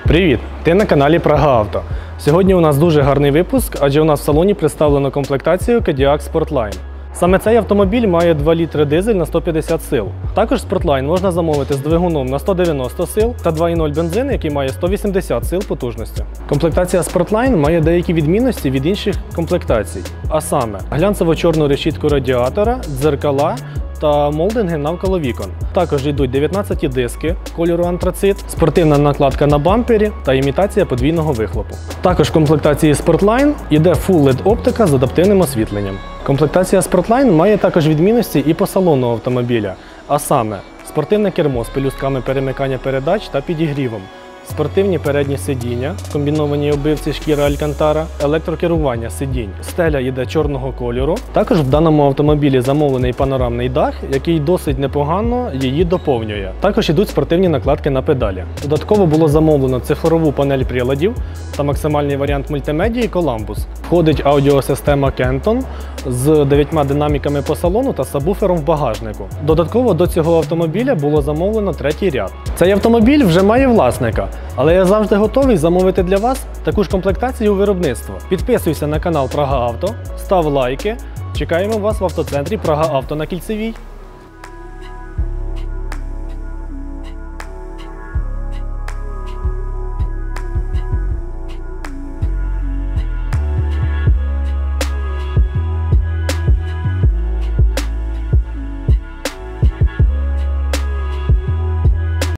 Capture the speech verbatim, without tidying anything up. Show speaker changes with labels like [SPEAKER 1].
[SPEAKER 1] Привіт! Ти на каналі Прага Авто. Сьогодні у нас дуже гарний випуск, адже у нас в салоні представлено комплектацію Cadillac Sportline. Саме цей автомобіль має два літри дизель на сто п'ятдесят сил. Також Sportline можна замовити з двигуном на сто дев'яносто сил та два і нуль бензин, який має сто вісімдесят сил потужності. Комплектація Sportline має деякі відмінності від інших комплектацій, а саме глянцево-чорну решітку радіатора, дзеркала та молдинги навколо вікон. Також йдуть дев'ятнадцять диски кольору антрацит, спортивна накладка на бампері та імітація подвійного вихлопу. Також в комплектації Sportline йде Full ел і ді оптика з адаптивним освітленням. Комплектація Sportline має також відмінності і по салону автомобіля, а саме спортивне кермо з пелюстками перемикання передач та підігрівом, спортивні передні сидіння, комбіновані обивці шкіра Алькантара, електрокерування сидінь. Стеля йде чорного кольору. Також в даному автомобілі замовлений панорамний дах, який досить непогано її доповнює. Також йдуть спортивні накладки на педалі. Додатково було замовлено цифрову панель приладів та максимальний варіант мультимедії Columbus. Входить аудіосистема Kenton з дев'ятьма динаміками по салону та сабвуфером в багажнику. Додатково до цього автомобіля було замовлено третій ряд. Цей автомобіль вже має власника, але я завжди готовий замовити для вас таку ж комплектацію виробництва. Підписуйся на канал Прага Авто, став лайки. Чекаємо вас в автоцентрі Прага Авто на Кільцевій.